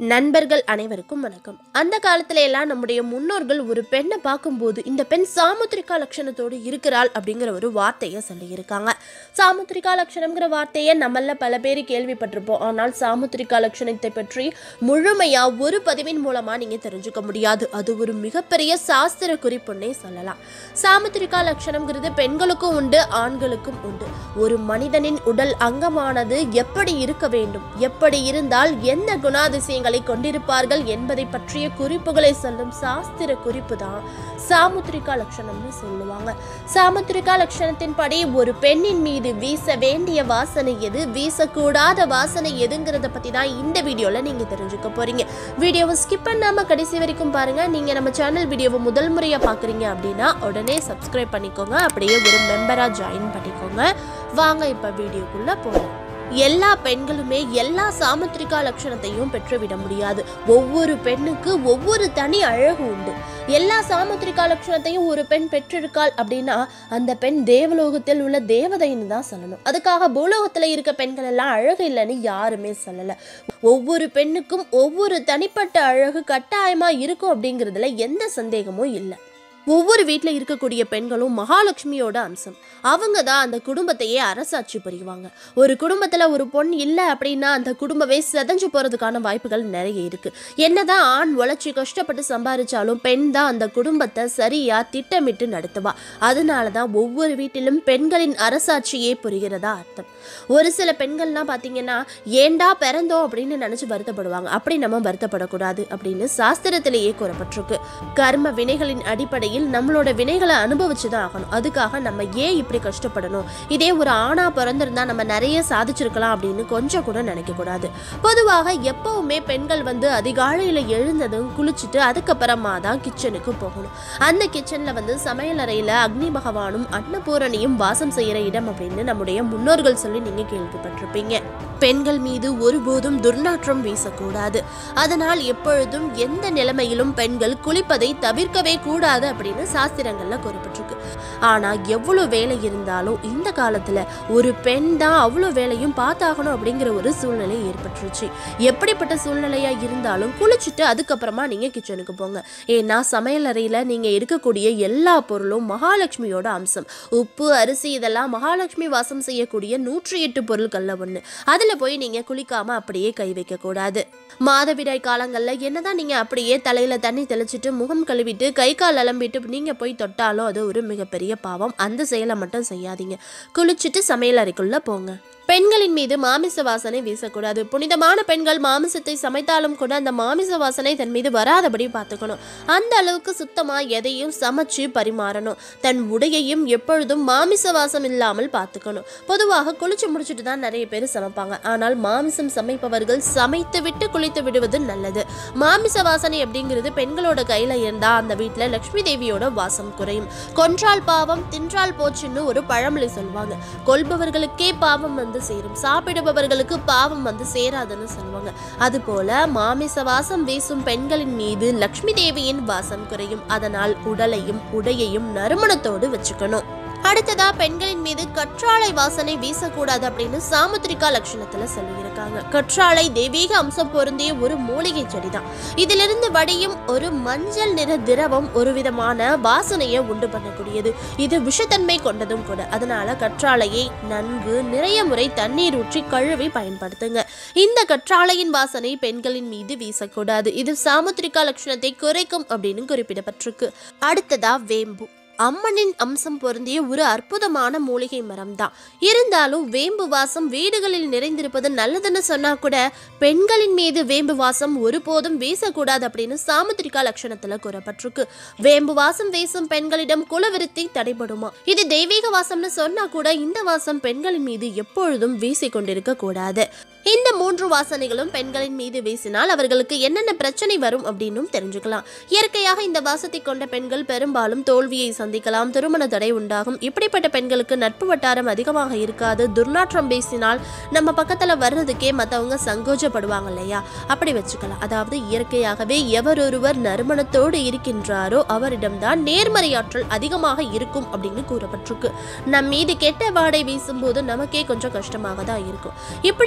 நண்பர்கள் அனைவருக்கும் வணக்கம். அந்த காலத்துல எல்லாம் நம்முடைய முன்னோர்கள் ஒரு பெண்ணை பார்க்கும்போது இந்த பெண் சாமுத்ரிகா லட்சணத்தோடு இருக்கிறாள் அப்படிங்கிற ஒரு வார்த்தையை சொல்லியிருக்காங்க. சாமுத்ரிகா லட்சணம்ங்கிற வார்த்தையை நம்மள பல பேர் கேள்விப்பட்டிருப்போம். ஆனால் சாமுத்ரிகா லட்சணத்தை பற்றி முழுமையா ஒரு பதிவின் மூலமா நீங்க தெரிஞ்சுக்க முடியாது. அது ஒரு மிகப்பெரிய சாஸ்திர குறிப்புன்னே சொல்லலாம். சாமுத்ரிகா லட்சணம்ங்கிறது பெண்களுக்கும் உண்டு, ஆண்களுக்கும் உண்டு. ஒரு மனிதனின் உடல் அங்கமானது எப்படி இருக்க வேண்டும், எப்படி இருந்தால் எந்த குணாதிசயங்களை கொண்டிருப்பார்கள் என்பதை பற்றிய குறிப்புகளை சொல்லும் சாஸ்திர குறிப்பு தான் சாமுத்ரிகா லட்சணம்னு சொல்லுவாங்க. சாமுத்ரிகா லட்சணத்தின் படி ஒரு பெண்ணின் மீது வீச வேண்டிய வாசனை எது, வீசக்கூடாத வாசனை எதுங்கிறத பத்தி தான் இந்த வீடியோல நீங்க தெரிஞ்சுக்க போறீங்க. வீடியோவை ஸ்கிப் பண்ணாம கடைசி வரைக்கும் பாருங்க. நீங்க நம்ம சேனல் வீடியோவை முதல் முறையா பாக்குறீங்க அப்படின்னா உடனே சப்ஸ்கிரைப் பண்ணிக்கோங்க, அப்படியே ஒரு மெம்பரா ஜாயின் பண்ணிக்கோங்க. வாங்க இப்ப வீடியோக்குள்ள போகலாம். எல்லா பெண்களுமே எல்லா சாமுத்ரிகா லட்சணத்தையும் பெற்றுவிட முடியாது. ஒவ்வொரு பெண்ணுக்கு ஒவ்வொரு தனி அழகு உண்டு. எல்லா சாமுத்ரிகா லட்சணத்தையும் ஒரு பெண் பெற்றிருக்காள் அப்படின்னா அந்த பெண் தேவலோகத்தில் உள்ள தேவதைன்னு தான் சொல்லணும். அதுக்காக பூலோகத்துல இருக்க பெண்கள் எல்லாம் அழகு இல்லைன்னு யாருமே சொல்லல. ஒவ்வொரு பெண்ணுக்கும் ஒவ்வொரு தனிப்பட்ட அழகு கட்டாயமா இருக்கும் அப்படிங்கிறதுல எந்த சந்தேகமும் இல்லை. ஒவ்வொரு வீட்டில் இருக்கக்கூடிய பெண்களும் மகாலட்சுமியோட அம்சம். அவங்க தான் அந்த குடும்பத்தையே அரசாட்சி புரிவாங்க. ஒரு குடும்பத்தில் ஒரு பொண்ணு இல்லை அப்படின்னா அந்த குடும்பமே செதஞ்சு போகிறதுக்கான வாய்ப்புகள் நிறைய இருக்கு. என்னதான் ஆண் உழைச்சி கஷ்டப்பட்டு சம்பாதிச்சாலும் பெண் தான் அந்த குடும்பத்தை சரியா திட்டமிட்டு நடத்துவா. அதனால தான் ஒவ்வொரு வீட்டிலும் பெண்களின் அரசாட்சியே புரிகிறதா அர்த்தம். ஒரு சில பெண்கள்லாம் பார்த்தீங்கன்னா ஏண்டா பிறந்தோம் அப்படின்னு நினைச்சு வருத்தப்படுவாங்க. அப்படி நம்ம வருத்தப்படக்கூடாது அப்படின்னு சாஸ்திரத்திலேயே கூறப்பட்டிருக்கு. கர்ம வினைகளின் அடிப்படையில் நம்மளோட வினைகளை அனுபவிச்சுதான் ஆகணும். அதுக்காக நம்ம ஏன் இப்படி கஷ்டப்படணும், இதே ஒரு ஆணா பிறந்திருந்தா நம்ம நிறைய சாதிச்சிருக்கலாம் அப்படின்னு கொஞ்சம் கூட நினைக்க கூடாது. பொதுவாக எப்பவுமே பெண்கள் அதிகாலையில எழுந்ததும் குளிச்சுட்டு அதுக்கப்புறமா தான் கிச்சனுக்கு போகணும். அந்த கிச்சன்ல சமையல் அறையில அக்னி பகவானும் அன்னபூரணியும் வாசம் செய்யற இடம் அப்படின்னு நம்முடைய முன்னோர்கள் சொல்லி நீங்க கேள்விப்பட்டிருப்பீங்க. பெண்கள் மீது ஒருபோதும் துர்நாற்றம் வீசக்கூடாது. அதனால் எப்பொழுதும் எந்த நிலைமையிலும் பெண்கள் குளிப்பதை தவிர்க்கவே கூடாது அப்படின்னு சாஸ்திரங்கள்ல கூறப்பட்டிருக்கு. ஆனா எவ்வளவு வேலை இருந்தாலும் இந்த காலத்துல ஒரு பெண் தான் அவ்வளவு வேலையும் பார்த்தாகணும் அப்படிங்கிற ஒரு சூழ்நிலை ஏற்பட்டுருச்சு. எப்படிப்பட்ட சூழ்நிலையா இருந்தாலும் குளிச்சுட்டு அதுக்கப்புறமா நீங்க கிச்சனுக்கு போங்க. ஏன்னா சமையல் அறையில நீங்க எடுக்கக்கூடிய எல்லா பொருளும் மகாலட்சுமியோட அம்சம். உப்பு, அரிசி இதெல்லாம் மகாலட்சுமி வாசம் செய்யக்கூடிய 108 பொருட்கள்ல ஒண்ணு. அதுல போய் நீங்க குளிக்காம அப்படியே கை வைக்க கூடாது. மாதவிடாய் காலங்கள்ல என்னதான் நீங்க அப்படியே தலையில தண்ணி தெளிச்சிட்டு முகம் கழுவிட்டு கை கால் அலம்பிட்டு நீங்க போய் தொட்டாலும் அது ஒரு மிகப்பெரிய பாவம். அந்த செயலை மட்டும் செய்யாதீங்க. குளிச்சுட்டு சமையல் அறைக்குள்ள போங்க. பெண்களின் மீது மாமிச வாசனை வீசக்கூடாது. புனிதமான பெண்கள் மாமிசத்தை சமைத்தாலும் கூட அந்த மாமிச வாசனை தன் மீது வராதபடி பார்த்துக்கணும். அந்த அளவுக்கு சுத்தமா எதையும் சமைச்சு பரிமாறணும். தன் உடையையும் எப்பொழுதும் மாமிச வாசம் இல்லாமல் பார்த்துக்கணும். பொதுவாக குளிச்சு முடிச்சுட்டு தான் நிறைய பேர் சமைப்பாங்க. ஆனால் மாமிசம் சமைப்பவர்கள் சமைத்து விட்டு குளித்து விடுவது நல்லது. மாமிச வாசனை அப்படிங்கிறது பெண்களோட கையில இருந்தா அந்த வீட்டுல லட்சுமி தேவியோட வாசம் குறையும். கொன்றால் பாவம் தின்றால் போச்சுன்னு ஒரு பழமொழி சொல்லுவாங்க. கொல்பவர்களுக்கே பாவம் சேரும், சாப்பிடுபவர்களுக்கு பாவம் சேராதுன்னு சொல்லுவாங்க. அதுபோல மாமிச வாசம் வீசும் பெண்களின் மீது லட்சுமி தேவியின் வாசம் குறையும். அதனால் உடலையும் உடையையும் நறுமணத்தோடு வச்சுக்கணும். அடுத்ததா பெண்களின் மீது கற்றாழை வாசனை வீசக்கூடாது அப்படின்னு சாமுத்ரிகா லட்சணத்துல சொல்லியிருக்காங்க. கற்றாழை தெய்வீக அம்சம் பொருந்திய ஒரு மூலிகை செடிதான். இதிலிருந்து வடியும் ஒரு மஞ்சள் நிற திரவம் ஒரு விதமான வாசனையை உண்டு பண்ணக்கூடியது. இது விஷத்தன்மை கொண்டதும் கூட. அதனால கற்றாழையை நன்கு நிறைய முறை தண்ணீர் ஊற்றி கழுவி பயன்படுத்துங்க. இந்த கற்றாழையின் வாசனை பெண்களின் மீது வீசக்கூடாது. இது சாமுத்ரிகா லட்சணத்தை குறைக்கும் அப்படின்னு குறிப்பிடப்பட்டிருக்கு. அடுத்ததா வேம்பு. அம்மனின் அம்சம் பொருந்திய ஒரு அற்புதமான மூலிகை மரம் தான். இருந்தாலும் வேம்பு வாசம் வீடுகளில் நிறைந்திருப்பது நல்லதுன்னு சொன்னா கூட பெண்களின் மீது வேம்பு வாசம் ஒருபோதும் வீசக்கூடாது அப்படின்னு சாமுத்ரிகா லட்சணத்துல கூறப்பட்டிருக்கு. வேம்பு வாசம் வீசும் பெண்களிடம் குலவிருத்தி தடைபடுமா? இது தெய்வீக வாசம்னு சொன்னா கூட இந்த வாசம் பெண்களின் மீது எப்பொழுதும் வீசிக்கொண்டிருக்க கூடாது. இந்த 3 வாசனைகளும் பெண்களின் மீது வீசினால் அவர்களுக்கு என்னென்ன பிரச்சனை வரும் அப்படின்னும் தெரிஞ்சுக்கலாம். இயற்கையாக இந்த வாசத்தை கொண்ட பெண்கள் பெரும்பாலும் தோல்வியை சந்திக்கலாம், திருமண தடை உண்டாகும். இப்படிப்பட்ட பெண்களுக்கு நட்பு வட்டாரம் அதிகமாக இருக்காது. துர்நாற்றம் பேசினால் நம்ம பக்கத்துல வர்றதுக்கே மற்றவங்க சங்கோஜப்படுவாங்க இல்லையா, அப்படி வச்சுக்கலாம். அதாவது இயற்கையாகவே எவரொருவர் நறுமணத்தோடு இருக்கின்றாரோ அவரிடம்தான் நேர்மறையாற்றல் அதிகமாக இருக்கும் அப்படின்னு கூறப்பட்டிருக்கு. நம் மீது கெட்ட வாடை வீசும்போது நமக்கே கொஞ்சம் கஷ்டமாக தான் இருக்கும். இப்படி நம்ம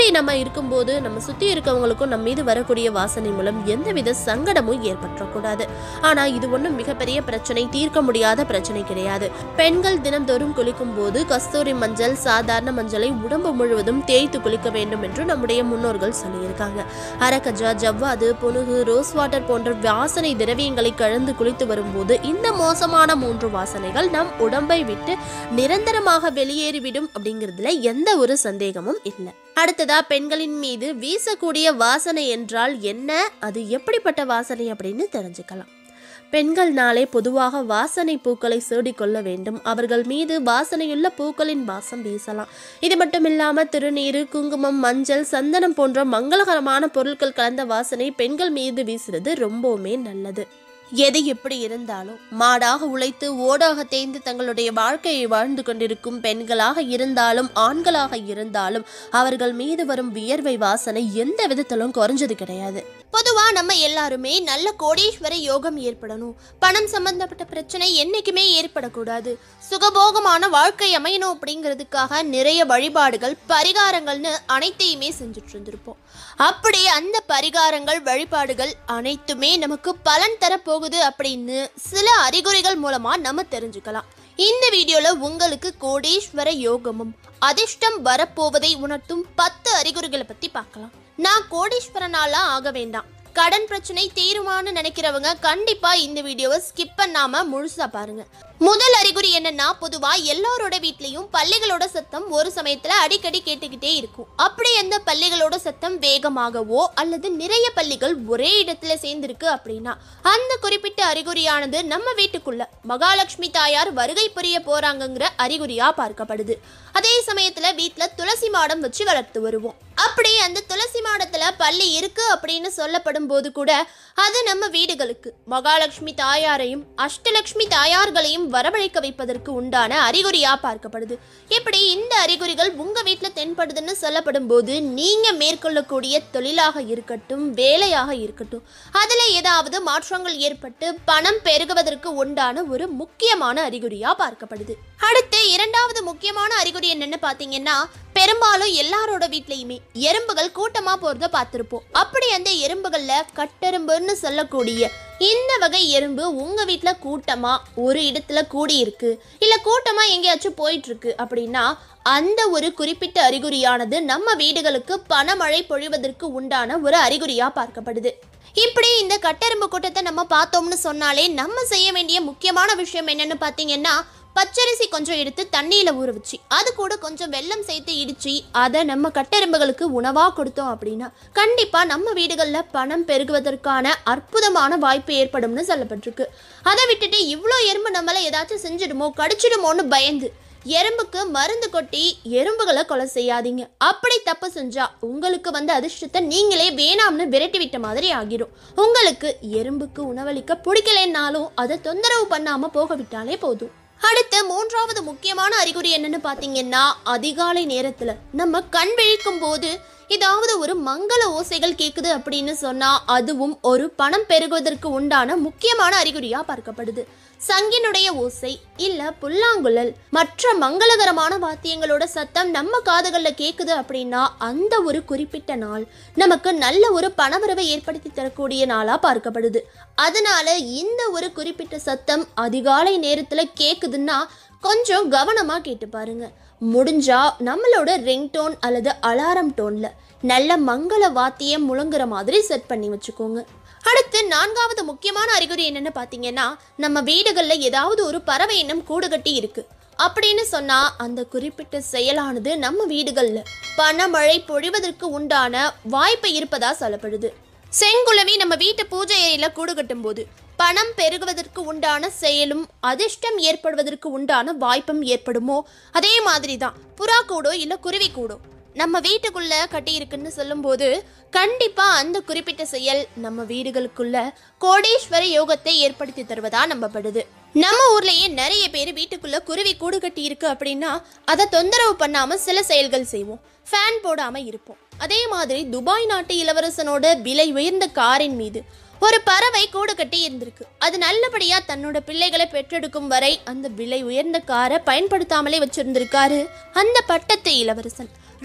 இருக்கும்போது நம்ம சுத்தி இருக்கவங்களுக்கும் நம்ம மீது வரக்கூடிய வாசனை மூலம் எந்தவித சங்கடமும் ஏற்பற்றக்கூடாது. ஆனா இது ஒன்றும் மிகப்பெரிய பிரச்சனை, தீர்க்க முடியாத பிரச்சனை கிடையாது. பெண்கள் தினம்தோறும் குளிக்கும் போது கஸ்தூரி மஞ்சள், சாதாரண மஞ்சளை உடம்பு முழுவதும் தேய்த்து குளிக்க வேண்டும் என்று நம்முடைய முன்னோர்கள் சொல்லியிருக்காங்க. அரக்கஜா, ஜவ்வாது, புனுகு, ரோஸ் வாட்டர் போன்ற வாசனை திரவியங்களை கலந்து குளித்து வரும்போது இந்த மோசமான 3 வாசனைகள் நம் உடம்பை விட்டு நிரந்தரமாக வெளியேறிவிடும் அப்படிங்கிறதுல எந்த ஒரு சந்தேகமும் இல்லை. அடுத்ததா, பெண்களின் மீது வீசக்கூடிய வாசனை என்றால் என்ன, அது எப்படிப்பட்ட வாசனை அப்படின்னு தெரிஞ்சுக்கலாம். பெண்கள்னாலே பொதுவாக வாசனை பூக்களை சூடிக்கொள்ள வேண்டும். அவர்கள் மீது வாசனையுள்ள பூக்களின் வாசம் வீசலாம். இது மட்டும் இல்லாமல் திருநீரு, குங்குமம், மஞ்சள், சந்தனம் போன்ற மங்களகரமான பொருட்கள் கலந்த வாசனை பெண்கள் மீது வீசுறது ரொம்பவுமே நல்லது. எது எப்படி இருந்தாலும் மாடாக உழைத்து ஓடாக தேய்ந்து தங்களுடைய வாழ்க்கையை வாழ்ந்து கொண்டிருக்கும் பெண்களாக இருந்தாலும் ஆண்களாக இருந்தாலும் அவர்கள் மீது வரும் வியர்வை வாசனை எந்த விதத்திலும் குறைஞ்சது கிடையாது. பொதுவா நம்ம எல்லாருமே நல்ல கோடீஸ்வர யோகம் ஏற்படணும், பணம் சம்பந்தப்பட்ட பிரச்சனை என்னைக்குமே ஏற்படக்கூடாது, சுகபோகமான வாழ்க்கை அமையணும் அப்படிங்கிறதுக்காக நிறைய வழிபாடுகள், பரிகாரங்கள்னு அனைத்தையுமே செஞ்சுட்டு இருந்திருப்போம். அப்படி அந்த பரிகாரங்கள், வழிபாடுகள் அனைத்துமே நமக்கு பலன் தரப்போகுது அப்படின்னு சில அறிகுறிகள் மூலமா நம்ம தெரிஞ்சுக்கலாம். இந்த வீடியோல உங்களுக்கு கோடீஸ்வர யோகமும் அதிர்ஷ்டம் வரப்போவதை உணர்த்தும் 10 அறிகுறிகளை பத்தி பார்க்கலாம். நான் கோடீஸ்வரனாலாம் ஆக வேண்டாம், கடன் பிரச்சனை தீருமான்னு நினைக்கிறவங்க கண்டிப்பா இந்த வீடியோவை ஸ்கிப் பண்ணாம முழுசா பாருங்க. முதல் அறிகுறி என்னன்னா, பொதுவா எல்லாரோட வீட்லயும் பல்லிகளோட சத்தம் ஒரு சமயத்துல அடிக்கடி கேட்டுக்கிட்டே இருக்கும். அப்படி அந்த பல்லிகளோட சத்தம் வேகமாகவோ அல்லது நிறைய பல்லிகள் ஒரே இடத்துல சேர்ந்திருக்கு அப்படின்னா அந்த குறிப்பிட்ட அறிகுறியானது நம்ம வீட்டுக்குள்ள மகாலட்சுமி தாயார் வருகை புரிய போறாங்கிற அறிகுறியா பார்க்கப்படுது. அதே சமயத்துல வீட்டுல துளசி மாடம் வச்சு வளர்த்து வருவோம். அப்படி அந்த துளசி மாடத்துல பள்ளி இருக்கு அப்படின்னு சொல்லப்படும் போது கூட அது நம்ம வீடுகளுக்கு மகாலட்சுமி தாயாரையும் அஷ்டலட்சுமி தாயார்களையும் வரவழைக்க வைப்பதற்கு உண்டான அறிகுறியா பார்க்கப்படுது. இப்படி இந்த அறிகுறிகள் உங்க வீட்டுல தென்படுதுன்னு சொல்லப்படும் போது நீங்க மேற்கொள்ளக்கூடிய தொழிலாக இருக்கட்டும், வேலையாக இருக்கட்டும், அதுல ஏதாவது மாற்றங்கள் ஏற்பட்டு பணம் பெருகுவதற்கு உண்டான ஒரு முக்கியமான அறிகுறியா பார்க்கப்படுது. அடுத்து இரண்டாவது முக்கியமான அறிகுறி என்னன்னு பாத்தீங்கன்னா, பெரும்பாலும் எல்லாரோட வீட்லயுமே எறும்புகள் கூட்டமா போறத பார்த்திருப்போம். அப்படி அந்த எறும்புகள்ல கட்டெரும்புன்னு சொல்லக்கூடிய இந்த வகை எறும்பு உங்க வீட்டுல கூட்டமா ஒரு இடத்துல கூடி இருக்கு, இல்ல கூட்டமா எங்கேயாச்சும் போயிட்டு இருக்கு அப்படின்னா அந்த ஒரு குறிப்பிட்ட அறிகுறியானது நம்ம வீடுகளுக்கு பணமழை பொழிவதற்கு உண்டான ஒரு அறிகுறியா பார்க்கப்படுது. இப்படி இந்த கட்டெரும்பு கூட்டத்தை நம்ம பார்த்தோம்னு சொன்னாலே நம்ம செய்ய வேண்டிய முக்கியமான விஷயம் என்னன்னு பாத்தீங்கன்னா, பச்சரிசி கொஞ்சம் எடுத்து தண்ணியில ஊற வச்சு அது கூட கொஞ்சம் வெல்லம் சேர்த்து இடிச்சு அதை நம்ம கட்டெரும்புகளுக்கு உணவா கொடுத்தோம் அப்படின்னா கண்டிப்பா நம்ம வீடுகள்ல பணம் பெருகுவதற்கான அற்புதமான வாய்ப்பு ஏற்படும்னு சொல்லப்பட்டிருக்கு. அதை விட்டுட்டு இவ்வளோ எறும்பு நம்மள ஏதாச்சும் செஞ்சிடுமோ, கடிச்சிடுமோன்னு பயந்து எறும்புக்கு மருந்து கொட்டி எறும்புகளை கொலை செய்யாதீங்க. அப்படி தப்பு செஞ்சா உங்களுக்கு வந்த அதிர்ஷ்டத்தை நீங்களே வேணாம்னு விரட்டி விட்ட மாதிரி ஆகிடும். உங்களுக்கு எறும்புக்கு உணவளிக்க பிடிக்கலைன்னாலும் அதை தொந்தரவு பண்ணாம போக விட்டாலே போதும். அடுத்து மூன்றாவது முக்கியமான அறிகுறி என்னன்னு பாத்தீங்கன்னா, அதிகாலை நேரத்துல நம்ம கண் விழிக்கும் போது ஏதாவது ஒரு மங்கள ஓசைகள் கேக்குது அப்படின்னு சொன்னா அதுவும் ஒரு பணம் பெருகுவதற்கு உண்டான முக்கியமான அறிகுறியா பார்க்கப்படுது. சங்கினுடைய ஓசை இல்ல புல்லாங்குழல் மற்ற மங்களகரமான வாத்தியங்களோட சத்தம் நம்ம காதுகள்ல கேக்குது அப்படின்னா அந்த ஒரு குறிப்பிட்ட நாள் நமக்கு நல்ல ஒரு பணவரவை ஏற்படுத்தி தரக்கூடிய நாளா பார்க்கப்படுது. அதனால இந்த ஒரு குறிப்பிட்ட சத்தம் அதிகாலை நேரத்துல கேக்குதுன்னா கொஞ்சம் கவனமா கேட்டு பாருங்க. முடிஞ்சா நம்மளோட ரிங் டோன் அல்லது அலாரம் டோன்ல நல்ல மங்கள வாத்தியம் முழங்குற மாதிரி செட் பண்ணி வச்சுக்கோங்க. அடுத்து நான்காவது முக்கியமான அறிகுறி என்னன்னு பாத்தீங்கன்னா, நம்ம வீடுகள்ல ஏதாவது ஒரு பறவை இனம் கூடு கட்டி இருக்கு அப்படின்னு சொன்னா அந்த குறிப்பிட்ட செயலானது நம்ம வீடுகள்ல பணமழை பொழிவதற்கு உண்டான வாய்ப்பு இருப்பதா சொல்லப்படுது. செங்குளவி நம்ம வீட்டு பூஜை அறையில கூடு கட்டும் போது பணம் பெருகுவதற்கு உண்டான செயலும் அதிர்ஷ்டம் ஏற்படுவதற்கு உண்டான வாய்ப்பும் ஏற்படுமோ, அதே மாதிரி தான் புறா கூடோ இல்ல குருவி கூடோ நம்ம வீட்டுக்குள்ள கட்டி இருக்குன்னு சொல்லும் போது கண்டிப்பா அந்த குறிப்பிட்ட செயல் நம்ம வீடுகளுக்குள்ள கோடீஸ்வர யோகத்தை ஏற்படுத்தி தருவதா நம்பப்படுது. நம்ம ஊர்லயே நிறைய பேர் வீட்டுக்குள்ள குருவி கூடு கட்டி இருக்கு அப்படின்னா அதை தொந்தரவு பண்ணாம சில செயல்கள் செய்வோம், ஃபேன் போடாம இருப்போம். அதே மாதிரி துபாய் நாட்டு இளவரசனோட விலை உயர்ந்த காரின் மீது ஒரு பறவை கூடு கட்டி இருந்திருக்கு. அது நல்லபடியா தன்னோட பிள்ளைகளை பெற்றெடுக்கும் வரை அந்த விலை உயர்ந்த காரை பயன்படுத்தாமலே வச்சிருந்திருக்காரு அந்த பட்டத்து இளவரசன்.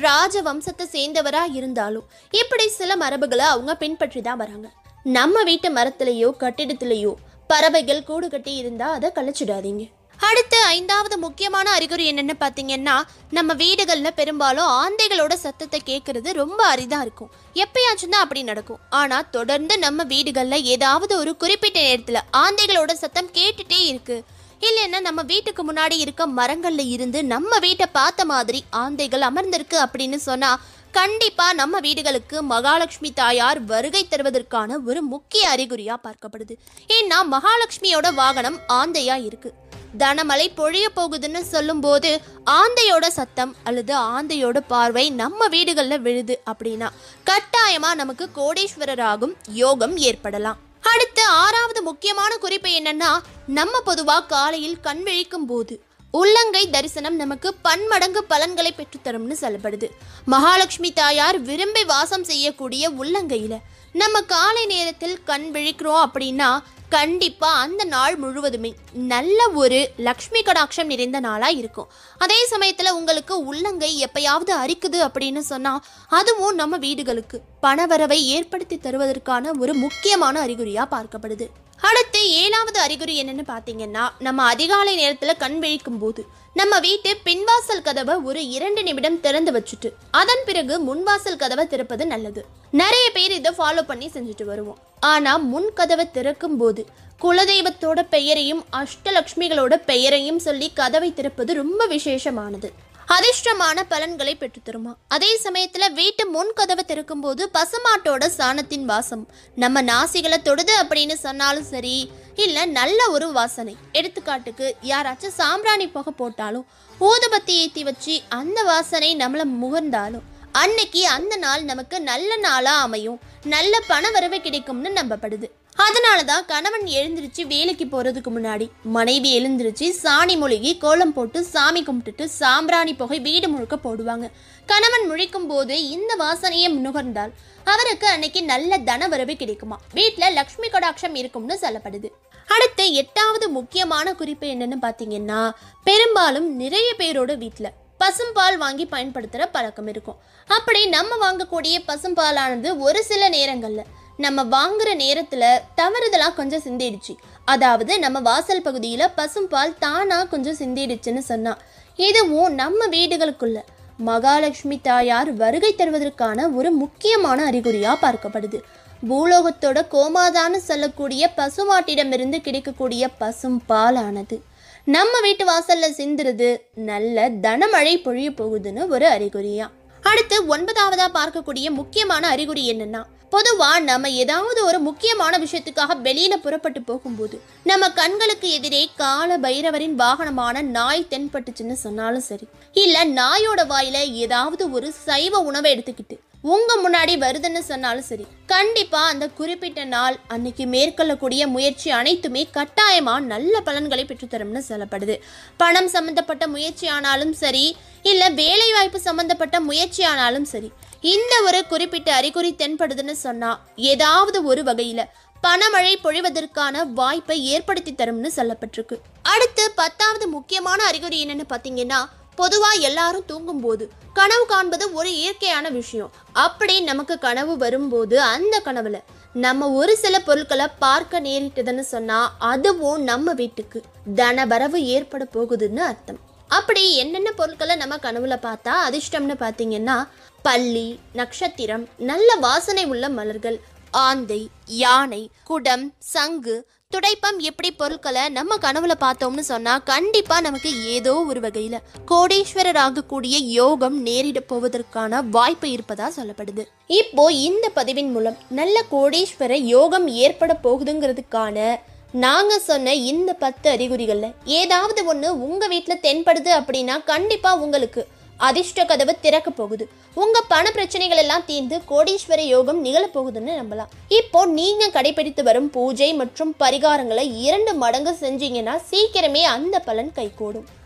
ராஜ வம்சத்தை சேர்ந்தவரா இருந்தாலும் இப்படி சில மரபுகளை அவங்க பின்பற்றி தான் வராங்க. நம்ம வீட்டு மரத்திலேயோ கட்டிடத்திலேயோ பறவைகள் கூடு கட்டி இருந்தா அதை கழிச்சிடாதீங்க. அடுத்து 5வது முக்கியமான அறிகுறி என்னன்னு பார்த்தீங்கன்னா, நம்ம வீடுகளில் பெரும்பாலும் ஆந்தைகளோட சத்தத்தை கேட்கறது ரொம்ப அரிதாக இருக்கும். எப்பயாச்சும் தான் அப்படி நடக்கும். ஆனால் தொடர்ந்து நம்ம வீடுகளில் ஏதாவது ஒரு குறிப்பிட்ட நேரத்தில் ஆந்தைகளோட சத்தம் கேட்டுட்டே இருக்கு, இல்லைன்னா நம்ம வீட்டுக்கு முன்னாடி இருக்க மரங்கள்ல இருந்து நம்ம வீட்டை பார்த்த மாதிரி ஆந்தைகள் அமர்ந்திருக்கு அப்படின்னு சொன்னா கண்டிப்பா நம்ம வீடுகளுக்கு மகாலட்சுமி தாயார் வருகை தருவதற்கான ஒரு முக்கிய அறிகுறியா பார்க்கப்படுது. ஏன்னா மகாலட்சுமியோட வாகனம் ஆந்தையா இருக்கு. தனமழை பொழிய போகுதுன்னு சொல்லும் போது ஆந்தையோட சத்தம் அல்லது ஆந்தையோட பார்வை நம்ம வீடுகள்ல விழுது அப்படின்னா கட்டாயமா நமக்கு கோடீஸ்வரராகும் யோகம் ஏற்படலாம். அடுத்து 6வது முக்கியமான குறிப்பு என்னன்னா, நம்ம பொதுவா காலையில் கண் விழிக்கும் போது உள்ளங்கை தரிசனம் நமக்கு பன்மடங்கு பலன்களை பெற்றுத்தரும்னு சொல்லப்படுது. மகாலட்சுமி தாயார் விரும்பி வாசம் செய்யக்கூடிய உள்ளங்கையில நம்ம காலை நேரத்தில் கண் விழிக்கிறோம் அப்படின்னா கண்டிப்பா அந்த நாள் முழுவதுமே நல்ல ஒரு லக்ஷ்மி கடாட்சம் நிறைந்த நாளா இருக்கும். அதே சமயத்துல உங்களுக்கு உள்ளங்கை எப்பயாவது அரிக்குது அப்படின்னு சொன்னா அதுவும் நம்ம வீடுகளுக்கு பணவரவை ஏற்படுத்தி தருவதற்கான ஒரு முக்கியமான அறிகுறியா பார்க்கப்படுது. அடுத்து 7வது அறிகுறி என்னன்னு பாத்தீங்கன்னா, நம்ம அதிகாலை நேரத்துல கண் விழிக்கும் போது நம்ம வீட்டு பின்வாசல் கதவை ஒரு 2 நிமிடம் திறந்து வச்சுட்டு அதன் பிறகு முன்வாசல் கதவை திறப்பது நல்லது. நிறைய பேர் இதை ஃபாலோ பண்ணி செஞ்சுட்டு வருவோம். ஆனா முன் கதவை திறக்கும் போது குலதெய்வத்தோட பெயரையும் அஷ்டலட்சுமிகளோட பெயரையும் சொல்லி கதவை திறப்பது ரொம்ப விசேஷமானது. அதிர்ஷ்டமான பலன்களை பெற்றுத்தருமா. அதே சமயத்துல வீட்டு முன் கதவை திறக்கும் போது பசுமாட்டோட சாணத்தின் வாசம் நம்ம நாசிகளை தொடுது அப்படின்னு சொன்னாலும் சரி, இல்ல நல்ல ஒரு வாசனை, எடுத்துக்காட்டுக்கு யாராச்சும் சாம்பிராணி புகை போட்டாலும் ஊதுபத்தி ஏற்றி வச்சு அந்த வாசனை நம்மளை முகர்ந்தாலும் அன்னைக்கு அந்த நாள் நமக்கு நல்ல நாளா அமையும், நல்ல பண வரவு கிடைக்கும்னு நம்பப்படுது. அதனாலதான் கணவன் எழுந்திருச்சு வேலைக்கு போறதுக்கு முன்னாடி மனைவி எழுந்திருச்சு சாணி மொழிகி கோலம் போட்டு சாமி கும்பிட்டுட்டு சாம்பிராணி புகை வீடு முழுக்க போடுவாங்க. கணவன் முழிக்கும் போது இந்த வாசனையை நுகர்ந்தால் அவருக்கு அன்னைக்கு நல்ல தன வரவு கிடைக்குமா, வீட்டுல லக்ஷ்மி கடாட்சம் இருக்கும்னு சொல்லப்படுது. அடுத்து 8வது முக்கியமான குறிப்பு என்னன்னு பாத்தீங்கன்னா, பெரும்பாலும் நிறைய பேரோட வீட்டுல பசும்பால் வாங்கி பயன்படுத்துகிற பழக்கம் இருக்கும். அப்படி நம்ம வாங்கக்கூடிய பசும்பாலானது ஒரு சில நேரங்களில் நம்ம வாங்குற நேரத்தில் தவறுதலாக கொஞ்சம் சிந்திடுச்சு, அதாவது நம்ம வாசல் பகுதியில் பசும்பால் தானாக கொஞ்சம் சிந்திடுச்சுன்னு சொன்னால் இதுவும் நம்ம வீடுகளுக்குள்ள மகாலட்சுமி தாயார் வருகை தருவதற்கான ஒரு முக்கியமான அறிகுறியாக பார்க்கப்படுது. பூலோகத்தோட கோமாதான்னு சொல்லக்கூடிய பசுமாட்டிடமிருந்து கிடைக்கக்கூடிய பசும்பாலானது நம்ம வீட்டு வாசல்ல சிந்துறது நல்ல தனமழை பொழிய போகுதுன்னு ஒரு அறிகுறியா. அடுத்து 9வதா பார்க்கக்கூடிய முக்கியமான அறிகுறி என்னன்னா, பொதுவா நம்ம ஏதாவது ஒரு முக்கியமான விஷயத்துக்காக வெளியில புறப்பட்டு போகும்போது நம்ம கண்களுக்கு எதிரே கால பைரவரின் வாகனமான நாய் தென்பட்டுச்சுன்னு சொன்னாலும் சரி, இல்ல நாயோட வாயில ஏதாவது ஒரு சைவ உணவை எடுத்துக்கிட்டு உங்க முன்னாடி வருதுன்னு சொன்னாலும் சரி, கண்டிப்பா அந்த குறிப்பிட்ட நாள் அன்னைக்கு மேற்கொள்ளக்கூடிய முயற்சி அனைத்துமே கட்டாயமா நல்ல பலன்களை பெற்றுத்தரும்னு சொல்லப்படுது. பணம் சம்பந்தப்பட்ட முயற்சி ஆனாலும் சரி, இல்ல வேலை வாய்ப்பு சம்பந்தப்பட்ட முயற்சி ஆனாலும் சரி, இந்த ஒரு குறிப்பிட்ட அறிகுறி தென்படுதுன்னு சொன்னா ஏதாவது ஒரு வகையில பணமழை பொழிவதற்கான வாய்ப்பை ஏற்படுத்தி தரும்னு சொல்லப்பட்டிருக்கு. அடுத்து 10வது முக்கியமான அறிகுறி என்னன்னு பாத்தீங்கன்னா, பொதுவா எல்லாரும் தூங்கும் போது கனவு காண்பது ஒரு இயற்கையான விஷயம். அப்படி நமக்கு கனவு வரும்போது அந்த கனவுல நம்ம ஒரு சில பொருட்களை பார்க்க நேரிட்டதுன்னு சொன்னா அதுவும் நம்ம வீட்டுக்கு தன வரவு ஏற்பட போகுதுன்னு அர்த்தம். அப்படி என்னென்ன பொருட்களை நம்ம கனவுல பார்த்தா அதிர்ஷ்டம்னு பார்த்தீங்கன்னா, பல்லி, நட்சத்திரம், நல்ல வாசனை உள்ள மலர்கள், ஆந்தை, யானை, குடம், சங்கு, துடைப்பம் இப்படி பொருட்களை நம்ம கனவுல பார்த்தோம்னு சொன்னா கண்டிப்பா நமக்கு ஏதோ ஒரு வகையில கோடீஸ்வரர் ஆகக்கூடிய யோகம் நேரிட போவதற்கான வாய்ப்பு இருப்பதா சொல்லப்படுது. இப்போ இந்த பதிவின் மூலம் நல்ல கோடீஸ்வர யோகம் ஏற்பட போகுதுங்கிறதுக்கான நாங்க சொன்ன இந்த 10 அறிகுறிகள்ல ஏதாவது ஒண்ணு உங்க வீட்டுல தென்படுது அப்படின்னா கண்டிப்பா உங்களுக்கு அதிர்ஷ்ட கதவு திறக்க போகுது. உங்க பண பிரச்சனைகள் எல்லாம் தீர்ந்து கோடீஸ்வர யோகம் நிகழப்போகுதுன்னு நம்பலாம். இப்போ நீங்க கடைபிடித்து வரும் பூஜை மற்றும் பரிகாரங்களை 2 மடங்கு செஞ்சீங்கன்னா சீக்கிரமே அந்த பலன் கைகூடும்.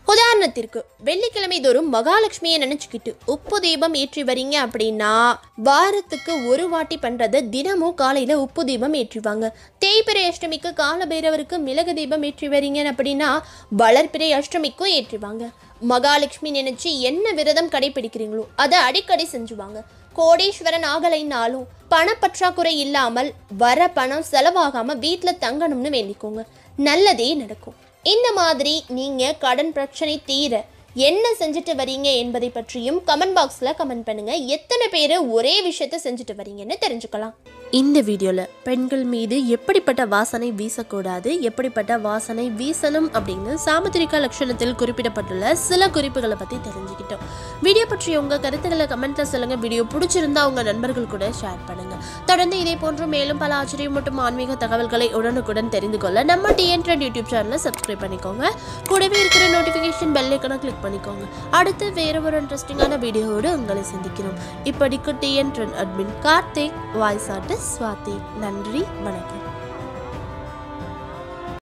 உதாரணத்திற்கு வெள்ளிக்கிழமை தோறும் மகாலட்சுமியை நினைச்சுக்கிட்டு உப்பு தீபம் ஏற்றி வரீங்க அப்படின்னா வாரத்துக்கு ஒரு வாட்டி பண்றத தினமும் காலையில உப்பு தீபம் ஏற்றிவாங்க. தேய்பிறை அஷ்டமிக்கு காலபைரவருக்கு மிளகு தீபம் ஏற்றி வரீங்க அப்படின்னா வளர்பிறை அஷ்டமிக்கும் ஏற்றிவாங்க. மகாலட்சுமி நினைச்சு என்ன விரதம் கடைபிடிக்கிறீங்களோ அதை அடிக்கடி செஞ்சுவாங்க. கோடீஸ்வரன் ஆகலைன்னாலும் பணப்பற்றாக்குறை இல்லாமல் வர பணம் செலவாகாம வீட்டில் தங்கணும்னு வேண்டிக்கோங்க, நல்லதே நடக்கும். இந்த மாதிரி நீங்கள் கடன் பிரச்சனை தீர என்ன செஞ்சுட்டு வரீங்க என்பதை பற்றியும் கமெண்ட் பாக்ஸில் கமெண்ட் பண்ணுங்கள். எத்தனை பேர் ஒரே விஷயத்த செஞ்சுட்டு வரீங்கன்னு தெரிஞ்சுக்கலாம். இந்த வீடியோவில் பெண்கள் மீது எப்படிப்பட்ட வாசனை வீசக்கூடாது, எப்படிப்பட்ட வாசனை வீசணும் அப்படின்னு சாமுத்திரிகா லட்சணத்தில் குறிப்பிடப்பட்டுள்ள சில குறிப்புகளை பற்றி தெரிஞ்சுக்கிட்டோம். வீடியோ பற்றி உங்கள் கருத்துக்களை கமெண்ட்டில் சொல்லுங்கள். வீடியோ பிடிச்சிருந்தா உங்கள் நண்பர்கள் கூட ஷேர் பண்ணுங்கள். தொடர்ந்து இதே போன்று மேலும் பல ஆச்சரியம் மற்றும் ஆன்மீக தகவல்களை உடனுக்குடன் தெரிந்து கொள்ள நம்ம டிஎன் ட்ரெண்ட் யூடியூப் சேனலை சப்ஸ்கிரைப் பண்ணிக்கோங்க. கூடவே இருக்கிற நோட்டிஃபிகேஷன் பெல் ஐகானை கிளிக் பண்ணிக்கோங்க. அடுத்து வேறு ஒரு இன்ட்ரெஸ்டிங்கான வீடியோவோடு உங்களை சந்திக்கிறோம். இப்படிக்கு TN Trend admin Karthik, voice artist Swathi. நன்றி, வணக்கம்.